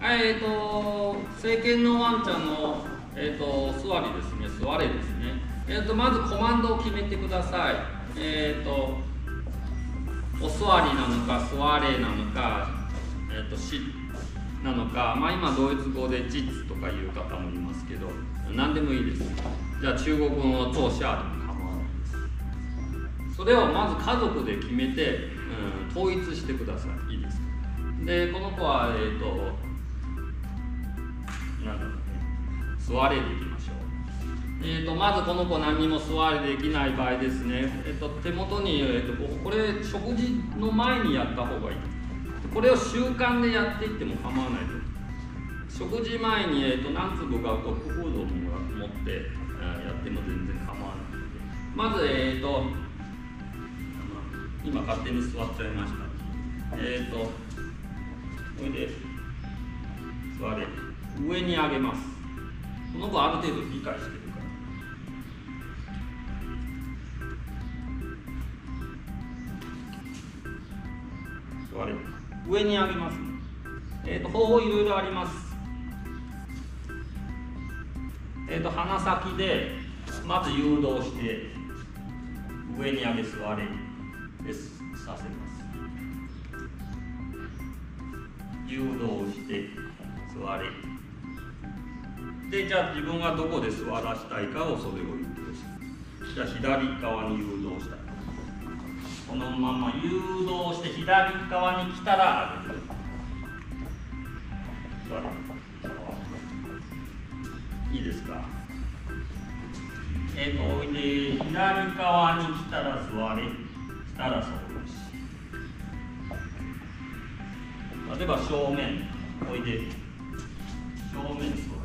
成犬のワンちゃんの、座りですね、座れですね。まずコマンドを決めてください。お座りなのか、座れなのか、しなのか、今ドイツ語で実とかいう方もいますけど、何でもいいです。じゃあ中国語の坐下でも構わないです。それをまず家族で決めて、統一してください。いいですか。で、この子は、なんだろうね、座れでいきましょう。まずこの子何も座れできない場合ですね、手元に、これ食事の前にやった方がいい。これを習慣でやっていっても構わないと。食事前に、何粒かドッグフードを持ってやっても全然構わないので、まず、今勝手に座っちゃいました。これで座れ、上に上げます。この子ある程度理解してるから。座れ、上に上げますね。方法いろいろあります。鼻先でまず誘導して上に上げ座れですさせます。誘導して座れで、じゃあ自分がどこで座らしたいかをそれを誘導する。じゃあ左側に誘導したい。このまま誘導して左側に来たら上げる。座れ。いいですか。おいで、左側に来たら座れ。したらそうです。例えば正面、おいで。正面座れ。